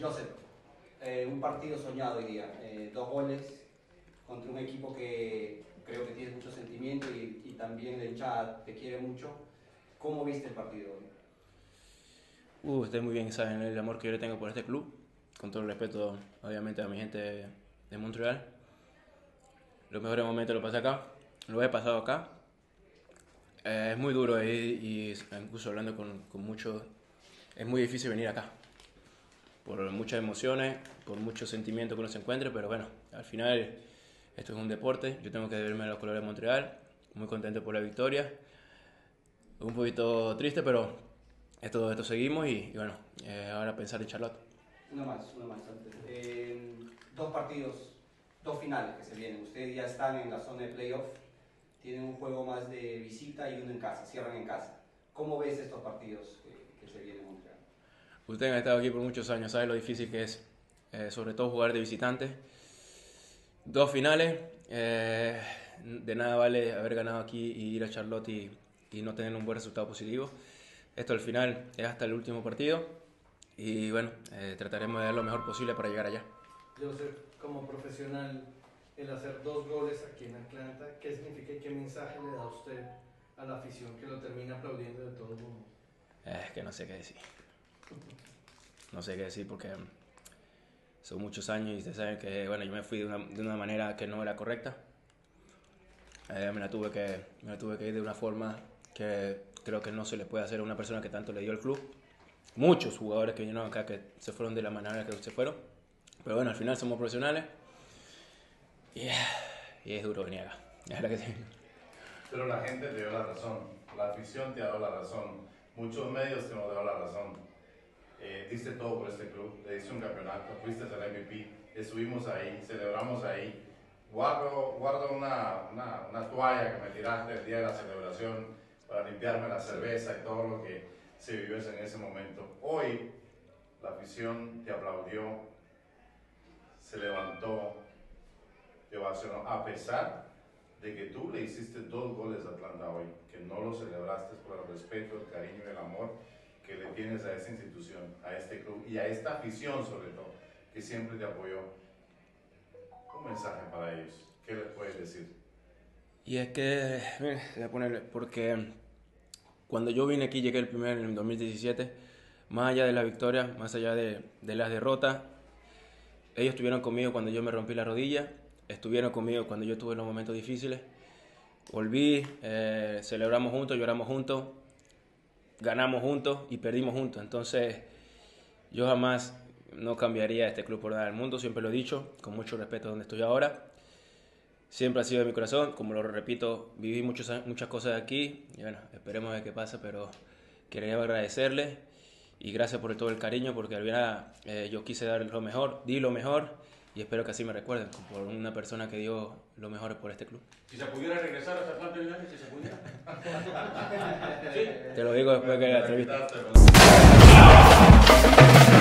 Joseph, un partido soñado hoy día, 2 goles contra un equipo que creo que tiene mucho sentimiento y también la hinchada te quiere mucho. ¿Cómo viste el partido hoy? Ustedes muy bien saben el amor que yo le tengo por este club, con todo el respeto obviamente a mi gente de Montreal. Los mejores momentos los pasé acá, lo he pasado acá. Es muy duro y incluso hablando con muchos, es muy difícil venir acá. Por muchas emociones, por muchos sentimientos que uno se encuentre, pero bueno, al final esto es un deporte, yo tengo que verme a los colores de Montreal, muy contento por la victoria, un poquito triste, pero esto seguimos y bueno, ahora pensar en Charlotte. Uno más antes. 2 partidos, 2 finales que se vienen, ustedes ya están en la zona de playoff, tienen un juego más de visita y uno en casa, cierran en casa. ¿Cómo ves estos partidos que se vienen en Montreal? Ustedes han estado aquí por muchos años, saben lo difícil que es, sobre todo jugar de visitante. 2 finales, de nada vale haber ganado aquí y ir a Charlotte y no tener un buen resultado positivo. Esto al final es hasta el último partido y bueno, trataremos de dar lo mejor posible para llegar allá. Joseph, como profesional, el hacer 2 goles aquí en Atlanta, ¿qué significa y qué mensaje le da a usted a la afición que lo termina aplaudiendo de todo el mundo? Es que no sé qué decir. No sé qué decir porque son muchos años y ustedes saben que bueno, yo me fui de una manera que no era correcta. Me la tuve que ir de una forma que creo que no se le puede hacer a una persona que tanto le dio al club. Muchos jugadores que vinieron acá que se fueron de la manera que se fueron. Pero bueno, al final somos profesionales y es duro venir acá. Es la que sí. Pero la gente te dio la razón, la afición te ha dado la razón, muchos medios te han dado la razón. Diste todo por este club, le diste un campeonato, fuiste al MVP, estuvimos ahí, celebramos ahí. Guardo una toalla que me tiraste el día de la celebración para limpiarme la cerveza y todo lo que se vivió en ese momento. Hoy la afición te aplaudió, se levantó, te ovacionó, a pesar de que tú le hiciste 2 goles a Atlanta hoy, que no lo celebraste por el respeto, el cariño y el amor que le tienes a esta institución, a este club y a esta afición sobre todo, que siempre te apoyó. Un mensaje para ellos, ¿qué les puedes decir? Y es que, mire, voy a ponerle, porque cuando yo vine aquí, llegué el primero en el 2017, más allá de la victoria, más allá de las derrotas, ellos estuvieron conmigo cuando yo me rompí la rodilla, estuvieron conmigo cuando yo tuve los momentos difíciles, volví, celebramos juntos, lloramos juntos, ganamos juntos y perdimos juntos. Entonces yo jamás no cambiaría este club por nada del mundo, siempre lo he dicho, con mucho respeto donde estoy ahora. Siempre ha sido de mi corazón, como lo repito, viví muchas cosas aquí y bueno, esperemos a ver qué pasa, pero quería agradecerles y gracias por todo el cariño, porque al final yo quise dar lo mejor, di lo mejor y espero que así me recuerden, por una persona que dio lo mejor por este club. Si se pudiera regresar hasta Atlanta United, si se pudiera. ¿Sí? Te lo digo después que la entrevista.